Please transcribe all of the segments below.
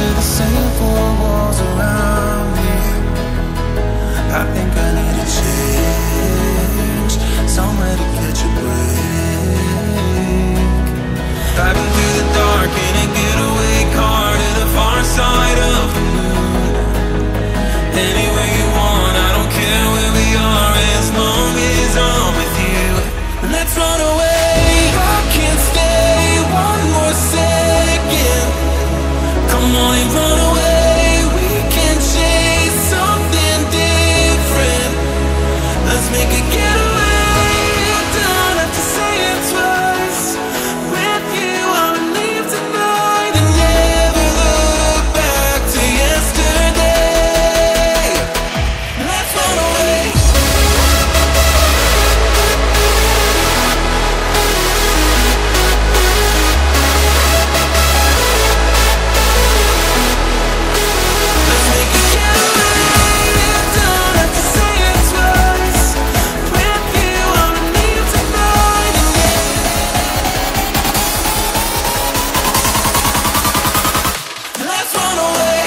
the same four walls around me. I think I need a change, somewhere to catch a break. Driving through the dark in a getaway car to the far side of the moon. Anywhere you want, I don't care where we are, as long as I'm with you. Let's run away, I can't stay one more second. Come on and run away, we can chase something different. Let's make a getaway, you don't have to say it twice. With you I'll leave tonight and never look back to yesterday. Let's run away. Let's make a getaway, you don't have to say it twice. With you I'll leave tonight and let's run away.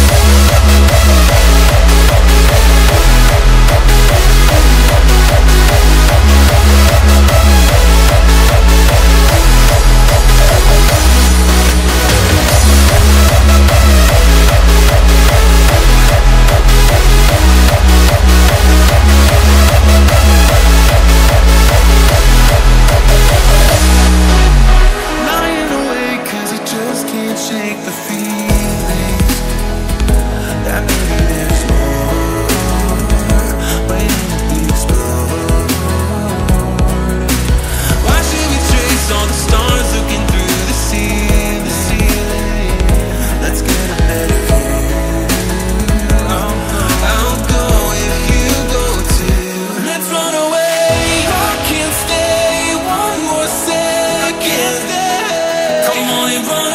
Lying awake 'cause I just can't shake the feeling that maybe there's more waiting to be explored. Why should we trace all the stars looking through the ceiling? Let's get a better view. I'll go if you go too. Let's run away, I can't stay one more second. Come on and run